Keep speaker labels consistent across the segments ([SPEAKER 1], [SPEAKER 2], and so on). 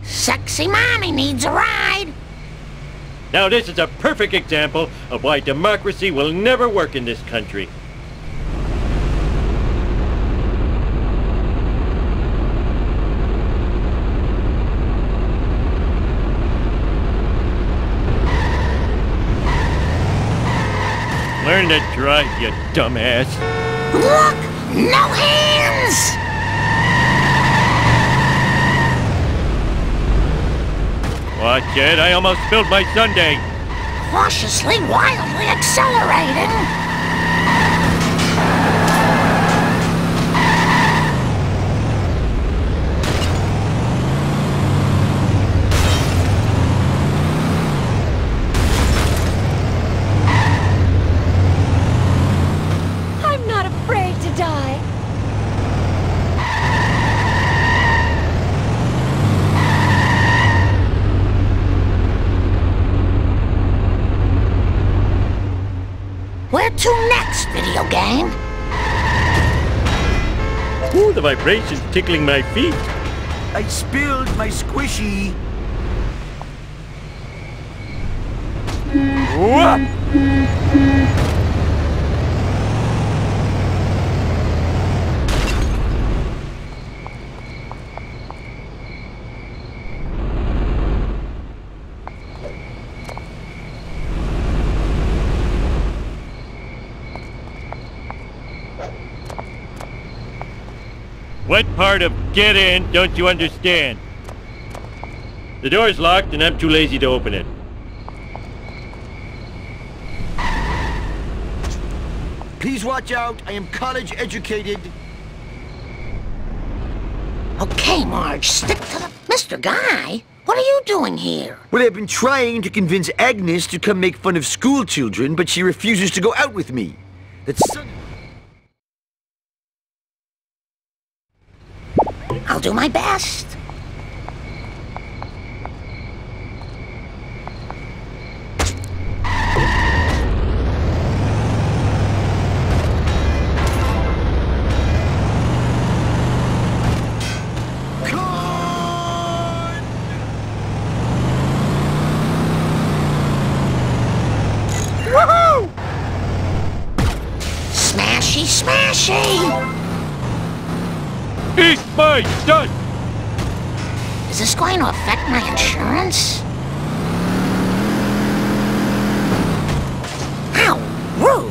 [SPEAKER 1] Sexy mommy needs a ride.
[SPEAKER 2] Now this is a perfect example of why democracy will never work in this country. Learn to drive, you dumbass.
[SPEAKER 1] Look! No hands!
[SPEAKER 2] Watch it, I almost spilled my sundae.
[SPEAKER 1] Cautiously, wildly accelerating.
[SPEAKER 3] I'm not afraid to die.
[SPEAKER 1] Where to next, video game?
[SPEAKER 2] Ooh, the vibration's tickling my feet.
[SPEAKER 4] I spilled my squishy.
[SPEAKER 2] Whoa! What part of get in don't you understand? The door's locked and I'm too lazy to open it.
[SPEAKER 4] Please watch out. I am college educated.
[SPEAKER 1] Okay, Marge, stick to the... Mr. Guy, what are you doing here?
[SPEAKER 4] Well, I've been trying to convince Agnes to come make fun of school children, but she refuses to go out with me. That's son...
[SPEAKER 1] I'll do my best. Woohoo! Smashy, smashy!
[SPEAKER 2] Eat my dust!
[SPEAKER 1] Is this going to affect my insurance? How rude!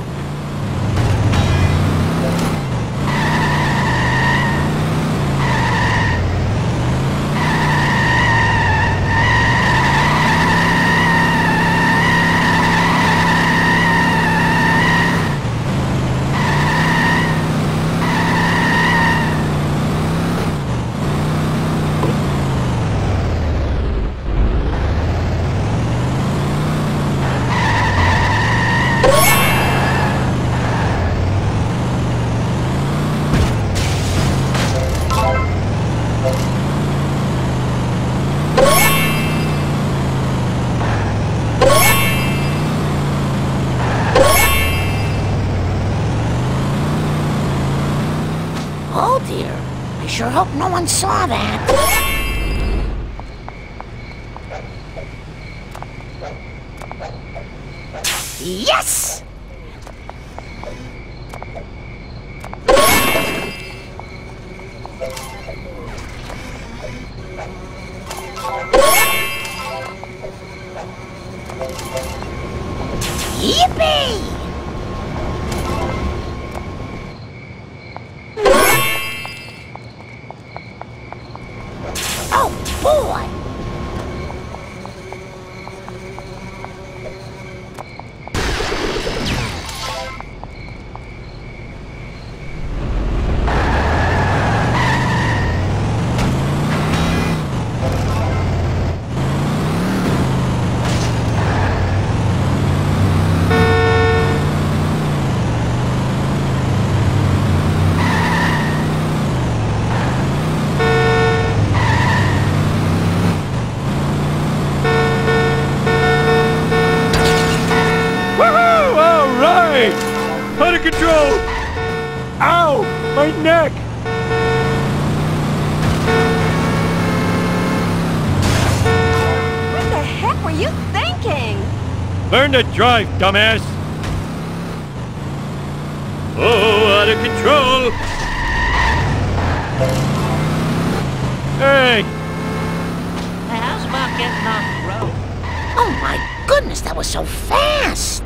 [SPEAKER 1] Oh dear, I sure hope no one saw that. Yes! Yippee! Oh boy!
[SPEAKER 2] Out of control! Ow! My neck! Learn to drive, dumbass! Oh, out of control! Hey!
[SPEAKER 5] How's about getting off the road?
[SPEAKER 1] Oh my goodness, that was so fast!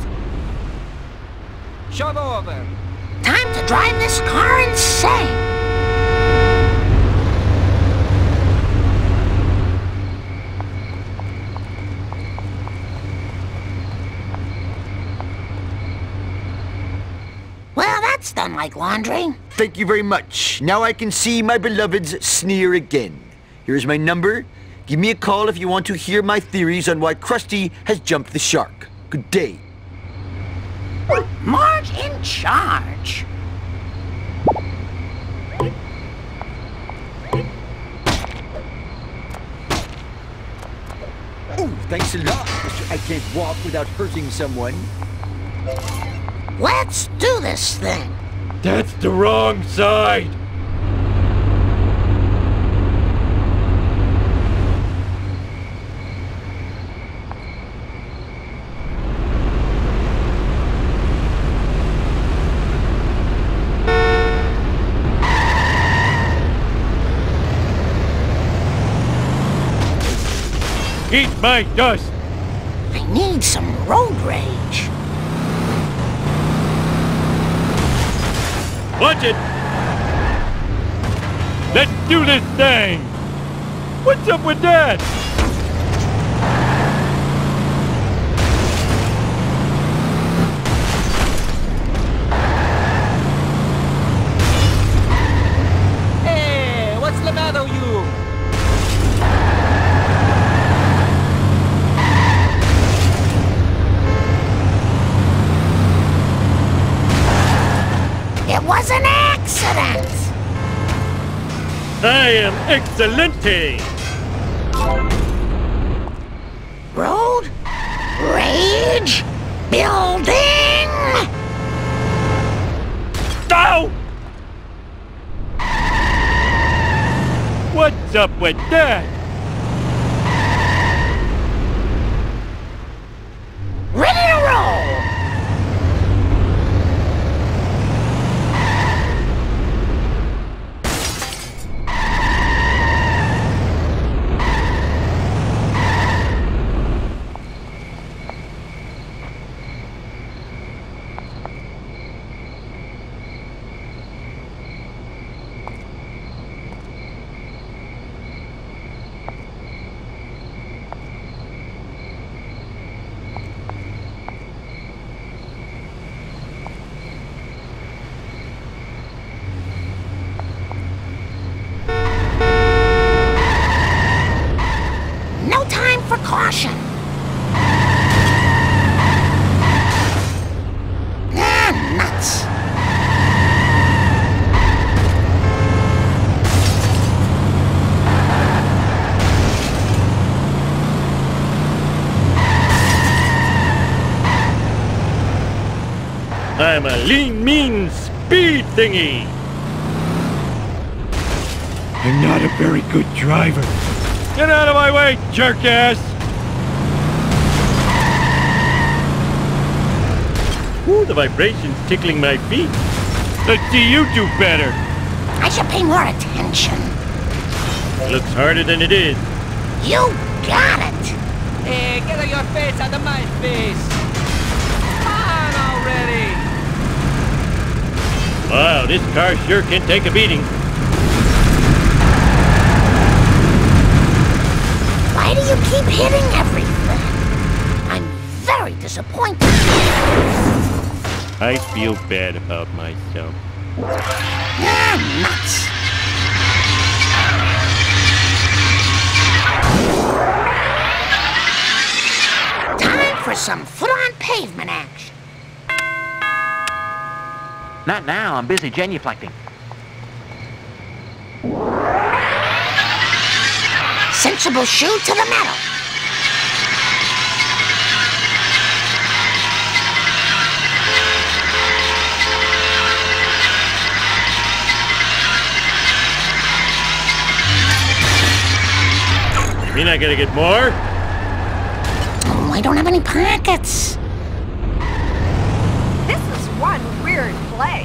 [SPEAKER 5] Shove over.
[SPEAKER 1] Time to drive this car insane! Well, that's done like laundry.
[SPEAKER 4] Thank you very much. Now I can see my beloveds sneer again. Here's my number. Give me a call if you want to hear my theories on why Krusty has jumped the shark. Good day.
[SPEAKER 1] Marge in charge.
[SPEAKER 4] Ooh, thanks a lot. I can't walk without hurting someone.
[SPEAKER 1] Let's do this thing.
[SPEAKER 2] That's the wrong side! Eat my dust!
[SPEAKER 1] I need some road rage.
[SPEAKER 2] Watch it! Let's do this thing! What's up with that?
[SPEAKER 5] Hey, what's the matter with you?
[SPEAKER 1] It was an accident!
[SPEAKER 2] I am excelente!
[SPEAKER 1] Road rage building!
[SPEAKER 2] Ow! What's up with that?
[SPEAKER 1] Ready to roll! No time for caution. Ah, nuts.
[SPEAKER 2] I'm a lean, mean speed thingy! I'm not a very good driver. Get out of my way, jerk-ass! Ooh, the vibration's tickling my feet. Let's see you do better.
[SPEAKER 1] I should pay more attention.
[SPEAKER 2] It looks harder than it is.
[SPEAKER 1] You got it.
[SPEAKER 5] Hey, get your face out of my face. Come on already.
[SPEAKER 2] Wow, this car sure can take a beating.
[SPEAKER 1] Why do you keep hitting everything? I'm very disappointed.
[SPEAKER 2] I feel bad about myself.
[SPEAKER 1] Ah, nuts. Time for some foot-on-pavement action.
[SPEAKER 6] Not now, I'm busy genuflecting.
[SPEAKER 1] Sensible shoe to the metal.
[SPEAKER 2] You mean I gotta get more?
[SPEAKER 1] I don't have any pockets.
[SPEAKER 3] This is one weird place.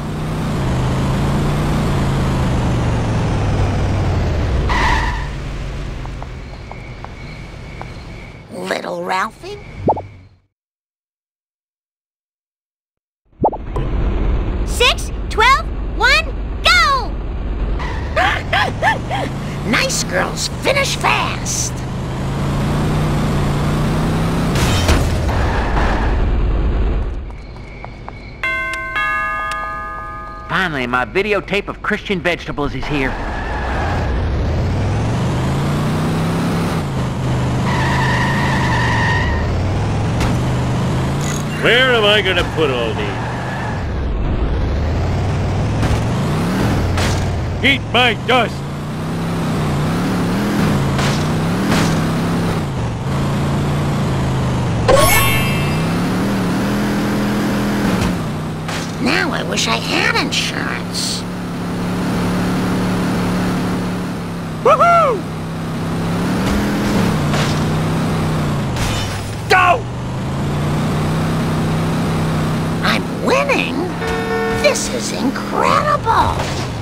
[SPEAKER 1] Little Ralphie? Six, 12, 1, go! Nice girls, finish fast.
[SPEAKER 6] Finally, my videotape of Christian vegetables is here.
[SPEAKER 2] Where am I gonna put all these? Eat my dust!
[SPEAKER 1] Now I wish I had insurance.
[SPEAKER 2] Woohoo! Go!
[SPEAKER 1] I'm winning? This is incredible!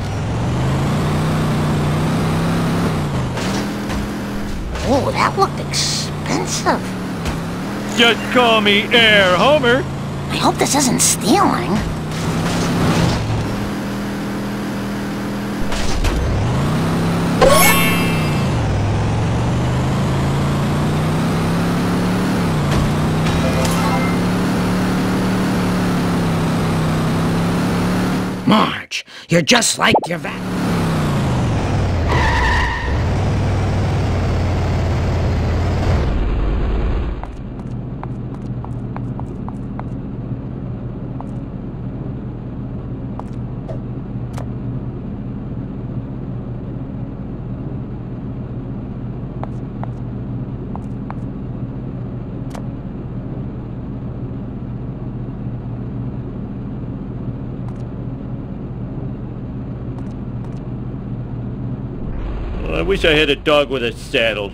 [SPEAKER 1] Oh, that looked expensive.
[SPEAKER 2] Just call me Air Homer.
[SPEAKER 1] I hope this isn't stealing. Marge, you're just like your
[SPEAKER 2] I wish I had a dog with a saddle.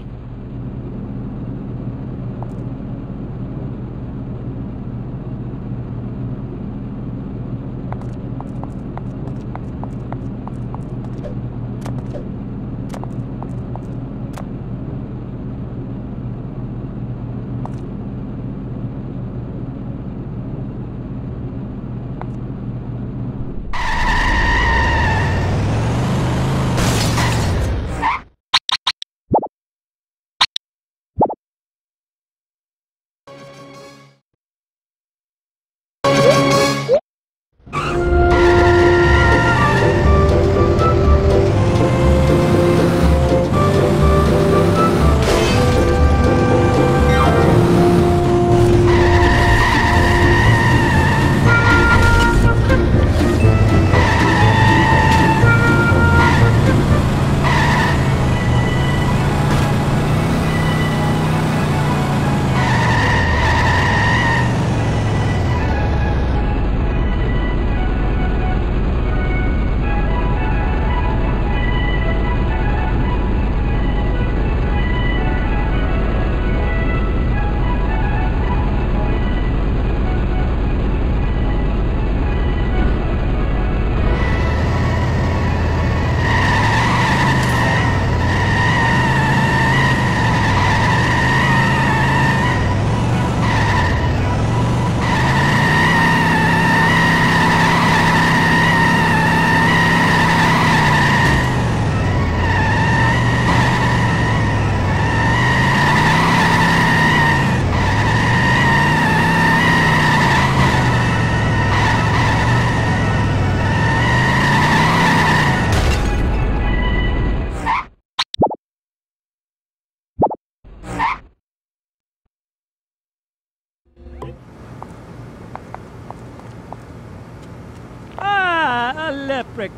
[SPEAKER 5] A leprechaun.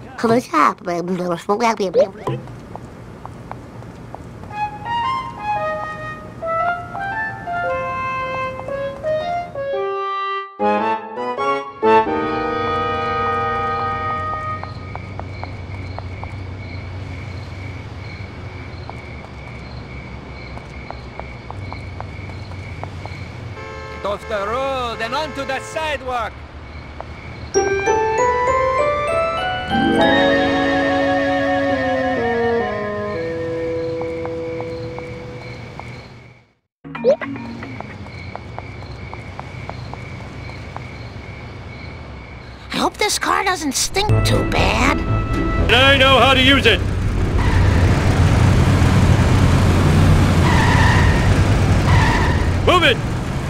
[SPEAKER 5] Get off the road and onto the sidewalk.
[SPEAKER 1] I hope this car doesn't stink too bad.
[SPEAKER 2] And I know how to use it. Move it!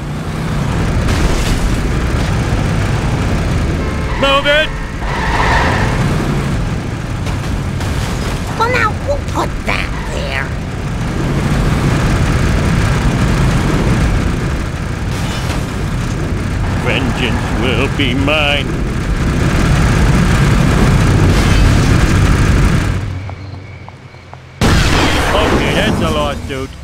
[SPEAKER 2] Move it!
[SPEAKER 1] Well, now, who put that there?
[SPEAKER 2] Vengeance will be mine. Okay, that's a lawsuit.